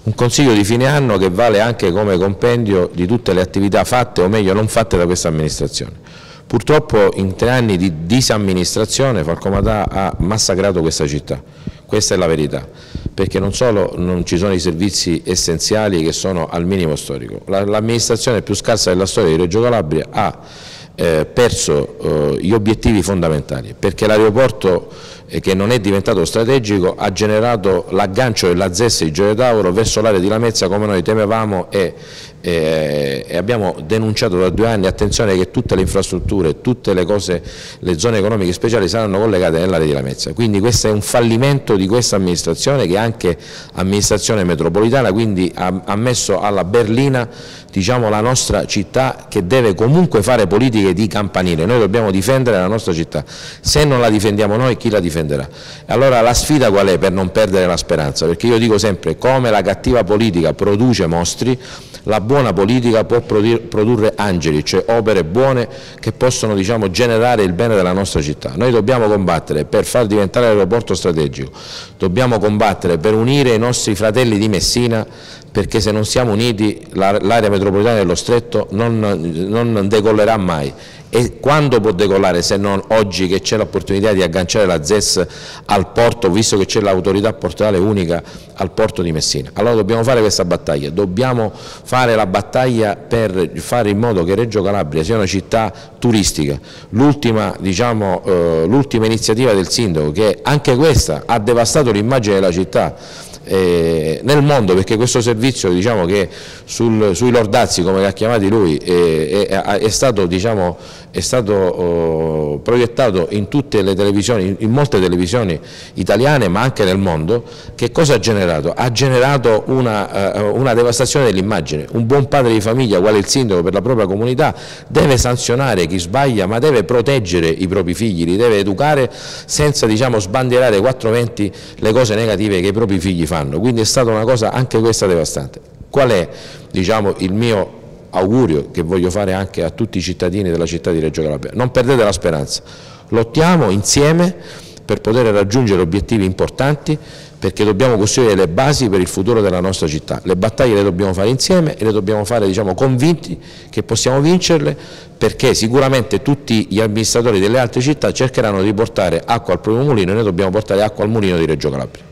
un consiglio di fine anno che vale anche come compendio di tutte le attività fatte o meglio non fatte da questa amministrazione. Purtroppo in 3 anni di disamministrazione Falcomatà ha massacrato questa città, questa è la verità, perché non solo non ci sono i servizi essenziali che sono al minimo storico, l'amministrazione più scarsa della storia di Reggio Calabria ha perso gli obiettivi fondamentali, perché l'aeroporto che non è diventato strategico ha generato l'aggancio della ZES di Gioia Tauro verso l'area di Lamezia come noi temevamo e abbiamo denunciato da 2 anni, attenzione che tutte le infrastrutture, tutte le cose, le zone economiche speciali saranno collegate nell'area di Lamezia, quindi questo è un fallimento di questa amministrazione che è anche amministrazione metropolitana, quindi ha messo alla berlina diciamo, la nostra città che deve comunque fare politiche di campanile, noi dobbiamo difendere la nostra città, se non la difendiamo noi chi la difenderà? Allora la sfida qual è per non perdere la speranza? Perché io dico sempre come la cattiva politica produce mostri, la buona politica può produrre angeli, cioè opere buone che possono diciamo, generare il bene della nostra città. Noi dobbiamo combattere per far diventare l'aeroporto strategico, dobbiamo combattere per unire i nostri fratelli di Messina, perché se non siamo uniti l'area metropolitana dello Stretto non decollerà mai. E quando può decollare se non oggi che c'è l'opportunità di agganciare la ZES al porto, visto che c'è l'autorità portuale unica al porto di Messina? Allora dobbiamo fare questa battaglia, dobbiamo fare la battaglia per fare in modo che Reggio Calabria sia una città turistica. L'ultima diciamo, iniziativa del sindaco, che anche questa ha devastato l'immagine della città nel mondo, perché questo servizio diciamo che sui Lordazzi, come li ha chiamati lui, è stato proiettato in tutte le televisioni, in molte televisioni italiane ma anche nel mondo. Che cosa ha generato? Ha generato una devastazione dell'immagine. Un buon padre di famiglia, quale il sindaco per la propria comunità, deve sanzionare chi sbaglia ma deve proteggere i propri figli, li deve educare senza diciamo, sbandierare 420 le cose negative che i propri figli fanno. Quindi è stata una cosa anche questa devastante. Qual è diciamo, il mio augurio che voglio fare anche a tutti i cittadini della città di Reggio Calabria? Non perdete la speranza, lottiamo insieme per poter raggiungere obiettivi importanti, perché dobbiamo costruire le basi per il futuro della nostra città. Le battaglie le dobbiamo fare insieme e le dobbiamo fare diciamo, convinti che possiamo vincerle, perché sicuramente tutti gli amministratori delle altre città cercheranno di portare acqua al proprio mulino e noi dobbiamo portare acqua al mulino di Reggio Calabria.